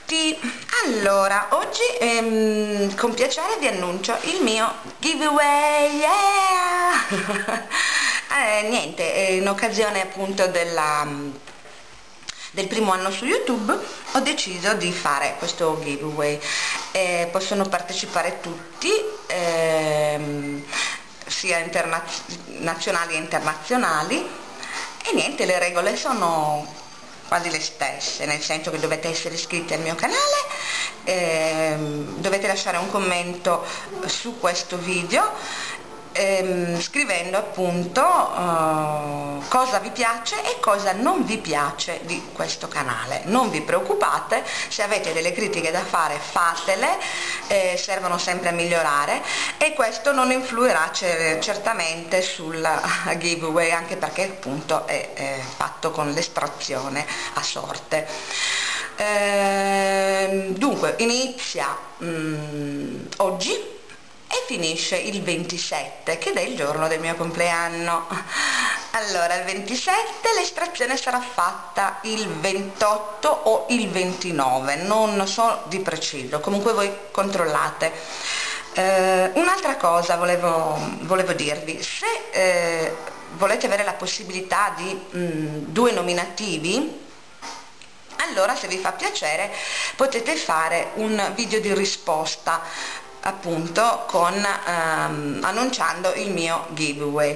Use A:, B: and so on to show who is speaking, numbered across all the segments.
A: tutti, allora oggi con piacere vi annuncio il mio giveaway, yeah! Niente, in occasione appunto del primo anno su YouTube ho deciso di fare questo giveaway. Possono partecipare tutti, sia nazionali e internazionali, e niente, le regole sono quasi le stesse, nel senso che dovete essere iscritti al mio canale, dovete lasciare un commento su questo video, scrivendo appunto cosa vi piace e cosa non vi piace di questo canale. Non vi preoccupate, se avete delle critiche da fare fatele, servono sempre a migliorare, e questo non influirà certamente sul giveaway, anche perché appunto è fatto con l'estrazione a sorte. Dunque inizia oggi e finisce il 27, che è il giorno del mio compleanno. Allora, il 27 l'estrazione sarà fatta il 28 o il 29, non so di preciso, comunque voi controllate. Un'altra cosa volevo dirvi: se volete avere la possibilità di 2 nominativi, allora, se vi fa piacere, potete fare un video di risposta appunto con annunciando il mio giveaway.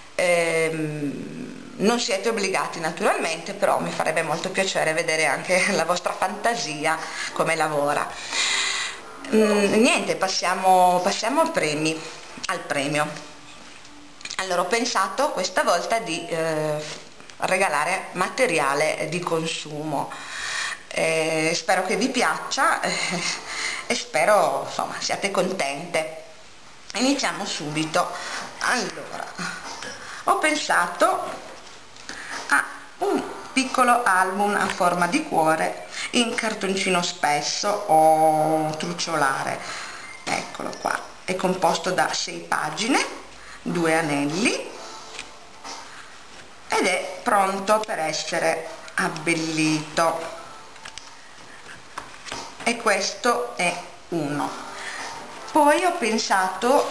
A: Non siete obbligati naturalmente, però mi farebbe molto piacere vedere anche la vostra fantasia come lavora. Niente, passiamo al premio. Allora, ho pensato questa volta di regalare materiale di consumo. Spero che vi piaccia e spero, insomma, siate contente. Iniziamo subito. Allora, ho pensato a un piccolo album a forma di cuore in cartoncino spesso o truciolare. Eccolo qua, è composto da 6 pagine, 2 anelli, ed è pronto per essere abbellito. E questo è uno. Poi ho pensato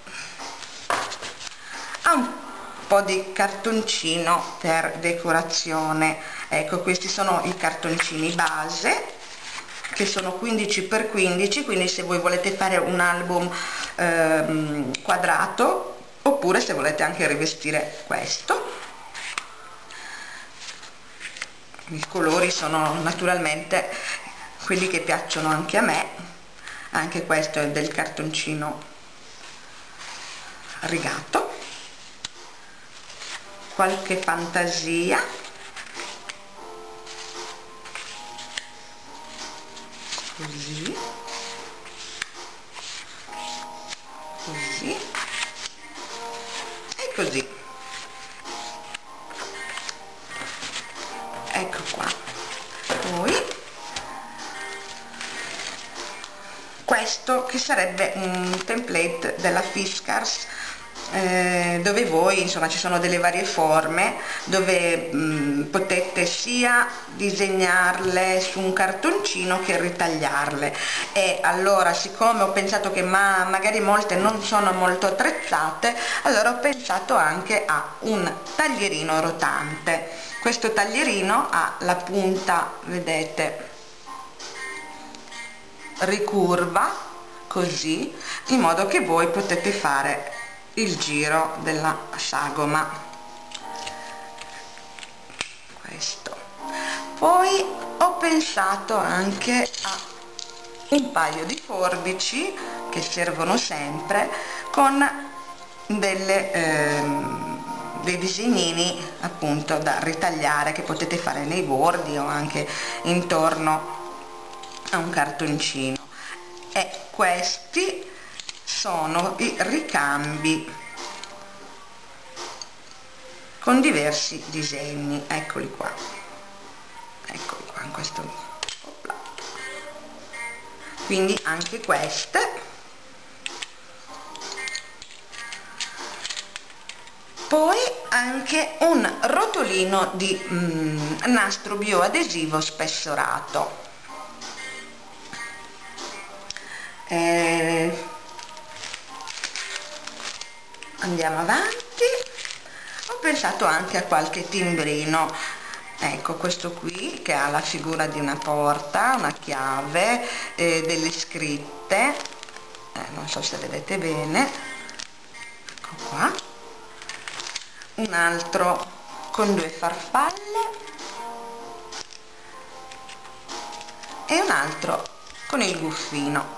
A: a un po' di cartoncino per decorazione. Ecco, questi sono i cartoncini base, che sono 15 x 15, quindi se voi volete fare un album quadrato, oppure se volete anche rivestire questo. I colori sono naturalmente quelli che piacciono anche a me. Anche questo è del cartoncino rigato. Qualche fantasia, così, così e così. Ecco qua. Poi questo, che sarebbe un template della Fiskars, dove voi, insomma, ci sono delle varie forme dove potete sia disegnarle su un cartoncino che ritagliarle. E allora, siccome ho pensato che magari molte non sono molto attrezzate, allora ho pensato anche a un taglierino rotante. Questo taglierino ha la punta, vedete, ricurva così, in modo che voi potete fare il giro della sagoma. Questo. Poi ho pensato anche a un paio di forbici che servono sempre, con dei disegnini appunto da ritagliare, che potete fare nei bordi o anche intorno a un cartoncino. E questi sono i ricambi con diversi disegni. Eccoli qua in questo. Quindi anche queste. Poi anche un rotolino di nastro bioadesivo spessorato. Andiamo avanti. Ho pensato anche a qualche timbrino, ecco questo qui che ha la figura di una porta, una chiave, delle scritte, non so se vedete bene, ecco qua, un altro con 2 farfalle e un altro con il guffino.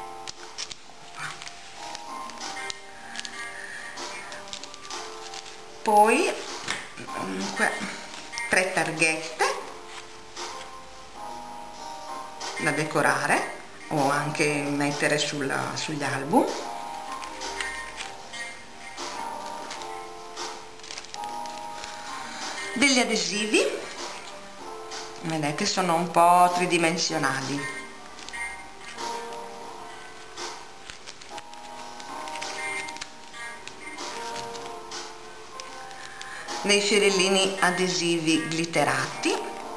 A: Poi comunque 3 targhette da decorare o anche mettere sugli album, degli adesivi, vedete sono un po' tridimensionali, dei fiorellini adesivi glitterati,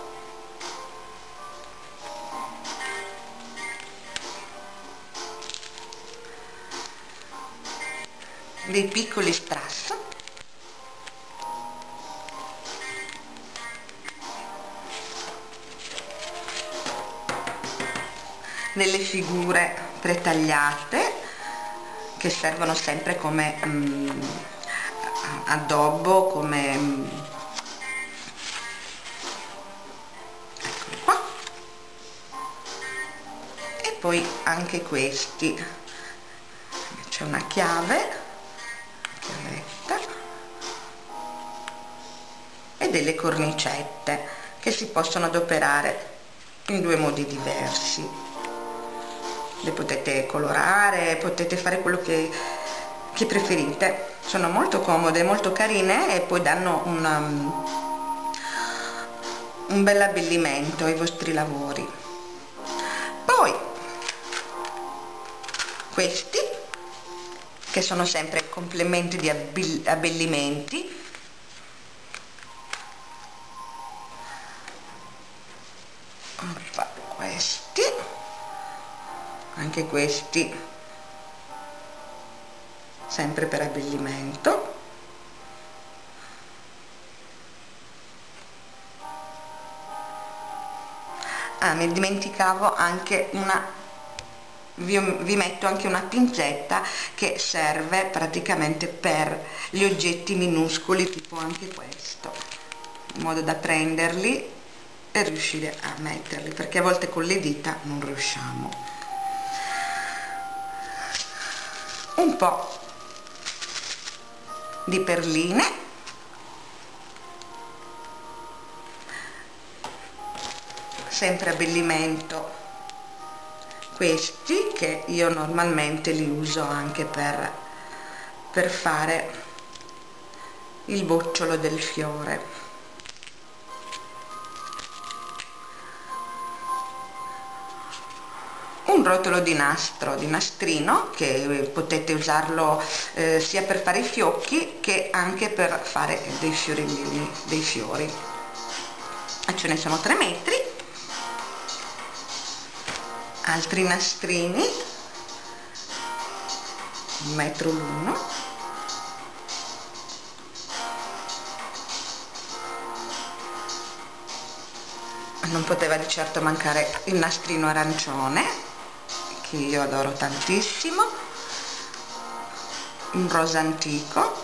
A: dei piccoli strass, delle figure pretagliate che servono sempre come addobbo, come eccoli qua, e poi anche questi, c'è una chiavetta e delle cornicette che si possono adoperare in 2 modi diversi. Le potete colorare, potete fare quello che preferite, sono molto comode, molto carine e poi danno un bel abbellimento ai vostri lavori. Poi questi che sono sempre complementi di abbellimenti, questi, anche questi sempre per abbellimento, mi dimenticavo anche vi metto anche una pincetta che serve praticamente per gli oggetti minuscoli, tipo anche questo, in modo da prenderli e riuscire a metterli, perché a volte con le dita non riusciamo. Un po' di perline, sempre abbellimento, questi che io normalmente li uso anche per fare il bocciolo del fiore. Un rotolo di nastro, di nastrino, che potete usarlo sia per fare i fiocchi che anche per fare dei fiorellini, dei fiori. Ce ne sono 3 metri, altri nastrini, 1 metro l'uno, non poteva di certo mancare il nastrino arancione, che io adoro tantissimo, un rosa antico,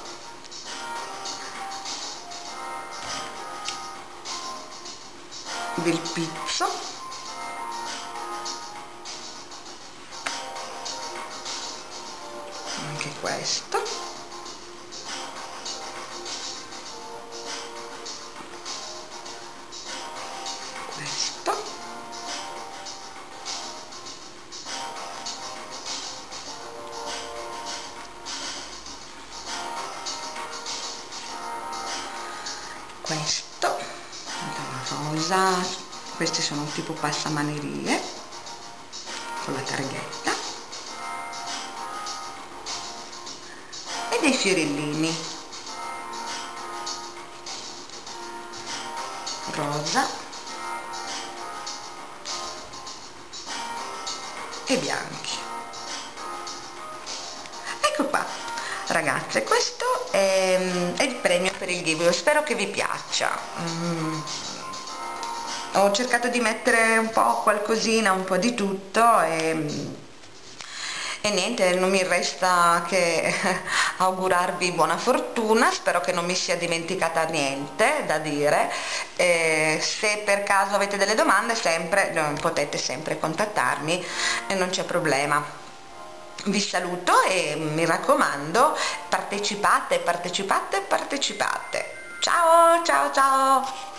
A: del pizzo, anche questo, questo, rosa, questi sono tipo passamanerie con la targhetta, e dei fiorellini rosa e bianchi. ragazze, questo è il premio per il giveaway, spero che vi piaccia. Ho cercato di mettere un po' qualcosina, un po' di tutto e niente, non mi resta che augurarvi buona fortuna, spero che non mi sia dimenticata niente da dire. Se per caso avete delle domande potete sempre contattarmi e non c'è problema. Vi saluto e mi raccomando, partecipate, partecipate, partecipate. Ciao, ciao, ciao!